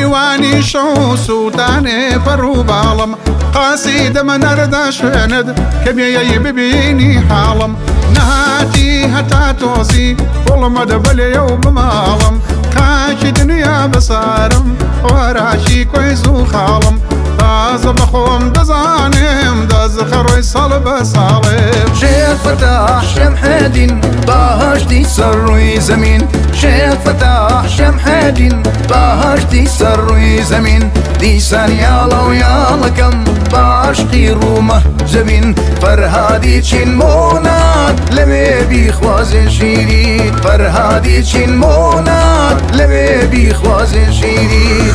جواني شو سوتاني فرو بالم قاصيد من أردا شند كبيي ببيني حالم نهاتي هتا توصي والله مدبل يوم مالم كاش دنيا بصارم وراشي كويس وخالم داز بخوم دزانم داز خروي صلب صالب شيخ فتح شمحدين بهشتي سروي زمين شيخ فتح شمحدين بهشتي سروي زمين ديسان يالا ويالا كم بعشقي رومه جبين فرهادي چين مونات لبي بيخواز شيرين فرهادي چين مونات لبي بيخواز شيرين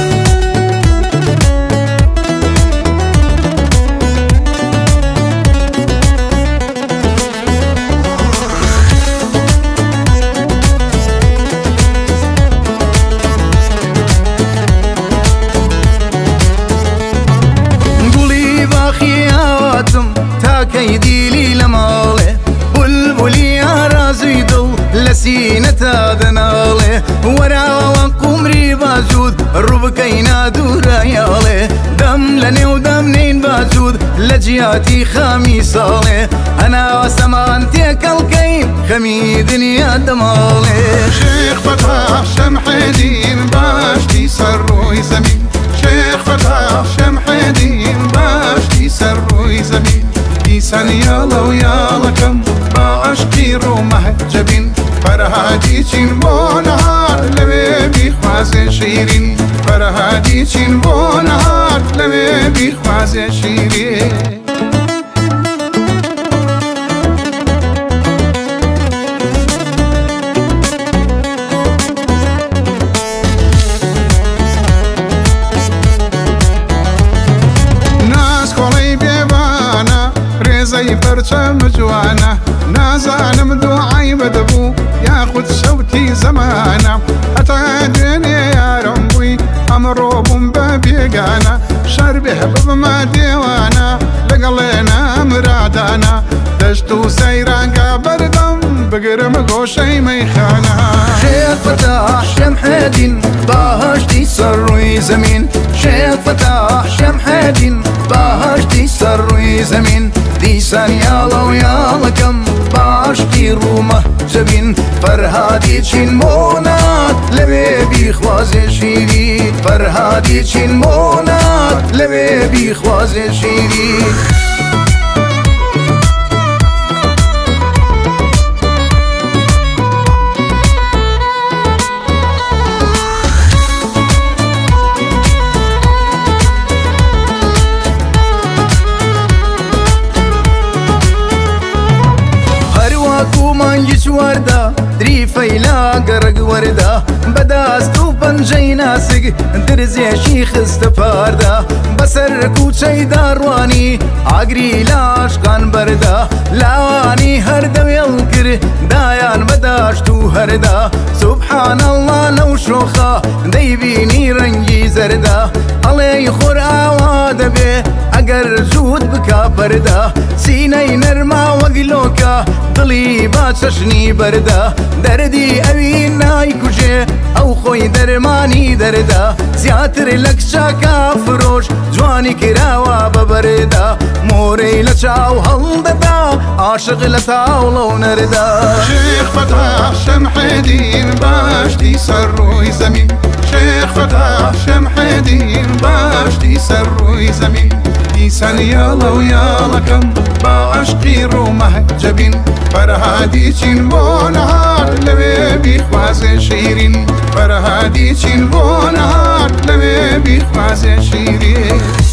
كيديلي لماله بلبلي رازي دل لسينة ذناله ورا وقمري بازود ربكينا دورا ياله دم لني ودمنين بازود لجياتي خميساله انا وسمانتك الكين خمي دنيا دماله شيخ فتح شمحدين باشتي سروي زمين شيخ فتح شمحدين باشتي سروي زمين ديسان يالا ويالا كم بعشقي رومه جبين فرهادي چين بونهار لبي بيخواز شيرين فرهادي چين بونهار لبي بيخواز شيرين زي برشم جوانا نازانم دعاي بدبو ياخد شوتي زمانا اتعدني يا رمبوي امرو بمبابيقانا شربه بما ديوانا لقلينا مرادانا دشتو سيرانقا بردم بقرم قوشي ميخانا شيخ فتح شمحدين بهشتي سروي زمين شيخ فتح شمحدين بهشتي سروي زمين ديسان يالا ويالا كم بعشقي رومه جبين فرهادي چين مونات لبي بيخواز شيرين فرهادي چين مونات لبي بيخواز شيرين ورده دري فيلا قرق ورده بداستو بنجي ناسق درزي شيخ استفارده بسر كوچي دارواني عقري لاشقان برده لاواني هرده يلكر دايان بداشتو هرده سبحان الله لو شوخه ديبيني رنجي زرده علي خور آواده به اگر زود بكا برده سيني نرما وقلوكا دلي باتشني برده دردي اوين ناي كوجه او خوي درماني درده زياتر لك شاكا فروش جواني كراوا ببرده موري لچاو هلددا عاشق لتاو لو نرده شيخ فتح شمحدين باشتي سروي زمين شيخ فتح شمحدين باشتي سروي زمين ديسان يالا ويالا كم بعشقي رومه جبين فرهادي چين بونهار لبي بيخواز شيرين فرهادي چين بونهار لبي بيخواز شيرين